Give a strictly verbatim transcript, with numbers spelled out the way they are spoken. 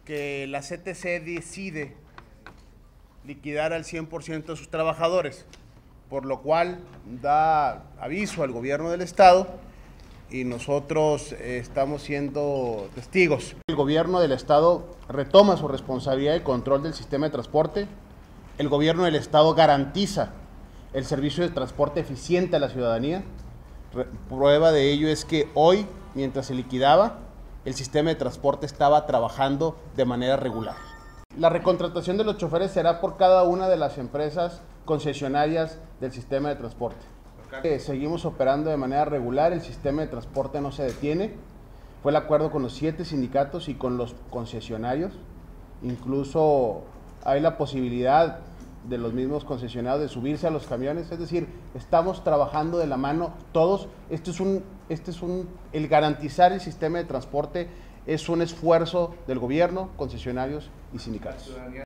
que la C T C decide liquidar al cien por ciento de sus trabajadores, por lo cual da aviso al gobierno del estado y nosotros eh, estamos siendo testigos. El gobierno del estado retoma su responsabilidad de control del sistema de transporte. El gobierno del estado garantiza el servicio de transporte eficiente a la ciudadanía. Prueba de ello es que hoy, mientras se liquidaba, el sistema de transporte estaba trabajando de manera regular. La recontratación de los choferes será por cada una de las empresas concesionarias del sistema de transporte. Okay. Seguimos operando de manera regular, el sistema de transporte no se detiene. Fue el acuerdo con los siete sindicatos y con los concesionarios. Incluso hay la posibilidad de los mismos concesionarios de subirse a los camiones, es decir, estamos trabajando de la mano todos. Este es un, este es un, el garantizar el sistema de transporte es un esfuerzo del gobierno, concesionarios y sindicatos.